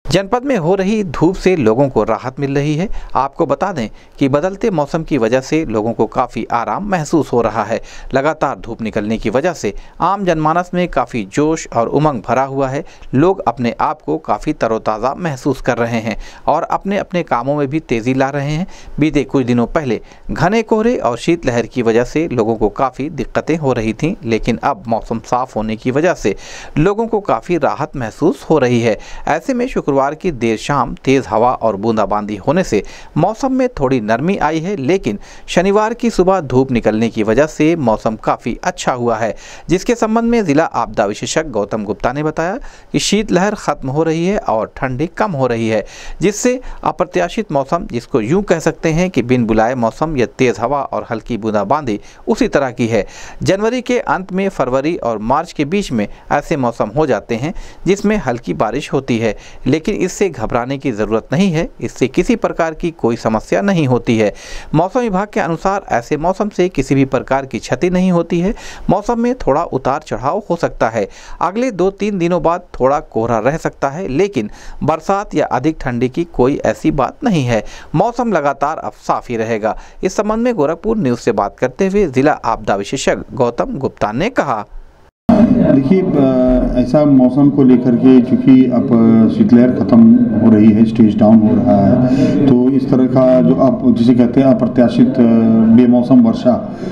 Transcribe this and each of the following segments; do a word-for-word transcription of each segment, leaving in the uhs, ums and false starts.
जनपद में हो रही धूप से लोगों को राहत मिल रही है। आपको बता दें कि बदलते मौसम की वजह से लोगों को काफ़ी आराम महसूस हो रहा है। लगातार धूप निकलने की वजह से आम जनमानस में काफ़ी जोश और उमंग भरा हुआ है। लोग अपने आप को काफ़ी तरोताज़ा महसूस कर रहे हैं और अपने अपने कामों में भी तेज़ी ला रहे हैं। बीते कुछ दिनों पहले घने कोहरे और शीतलहर की वजह से लोगों को काफ़ी दिक्कतें हो रही थीं, लेकिन अब मौसम साफ होने की वजह से लोगों को काफ़ी राहत महसूस हो रही है। ऐसे में शुक्रवार की देर शाम तेज हवा और बूंदाबांदी होने से मौसम में थोड़ी नरमी आई है, लेकिन शनिवार की सुबह धूप निकलने की वजह से मौसम काफ़ी अच्छा हुआ है, जिसके संबंध में जिला आपदा विशेषज्ञ गौतम गुप्ता ने बताया कि शीतलहर खत्म हो रही है और ठंडी कम हो रही है, जिससे अप्रत्याशित मौसम, जिसको यूं कह सकते हैं कि बिन बुलाए मौसम या तेज हवा और हल्की बूंदाबांदी उसी तरह की है। जनवरी के अंत में फरवरी और मार्च के बीच में ऐसे मौसम हो जाते हैं जिसमें हल्की बारिश होती है, लेकिन इससे घबराने की ज़रूरत नहीं है। इससे किसी प्रकार की कोई समस्या नहीं होती है। मौसम विभाग के अनुसार ऐसे मौसम से किसी भी प्रकार की क्षति नहीं होती है। मौसम में थोड़ा उतार चढ़ाव हो सकता है। अगले दो तीन दिनों बाद थोड़ा कोहरा रह सकता है, लेकिन बरसात या अधिक ठंडी की कोई ऐसी बात नहीं है। मौसम लगातार अब साफ ही रहेगा। इस संबंध में गोरखपुर न्यूज़ से बात करते हुए जिला आपदा विशेषज्ञ गौतम गुप्ता ने कहा। देखिए, ऐसा मौसम को लेकर के चूँकि अब शीतलहर ख़त्म हो रही है, स्टेज डाउन हो रहा है, तो इस तरह का जो आप जिसे कहते हैं अप्रत्याशित बेमौसम वर्षा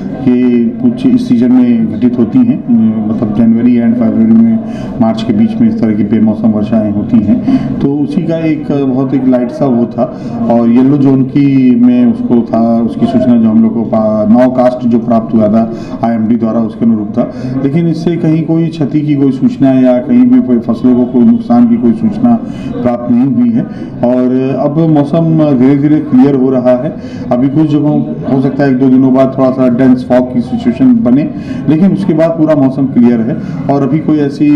ये कुछ इस सीज़न में घटित होती हैं। मतलब जनवरी एंड फरवरी में, मार्च के बीच में इस तरह की बेमौसम वर्षाएं होती हैं। तो उसी का एक बहुत एक लाइट सा वो था, और येलो जोन की में उसको था, उसकी सूचना जो हम लोग को नौ कास्ट जो प्राप्त हुआ था आई एम डी द्वारा, उसके अनुरूप था। लेकिन इससे कहीं कोई क्षति की कोई सूचना या कहीं भी कोई फसलों को कोई नुकसान की कोई सूचना प्राप्त नहीं हुई है। और अब मौसम धीरे धीरे क्लियर हो रहा है। अभी कुछ जगहों हो सकता है एक दो दिनों बाद थोड़ा सा डेंस फॉग की सिचुएशन बने, लेकिन उसके बाद पूरा मौसम क्लियर है। और अभी कोई ऐसी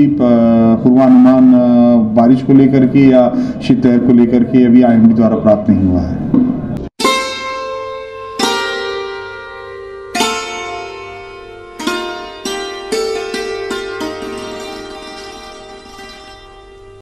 पूर्वानुमान बारिश को लेकर के या शीतलहर को लेकर के अभी आई एम डी द्वारा प्राप्त नहीं हुआ है।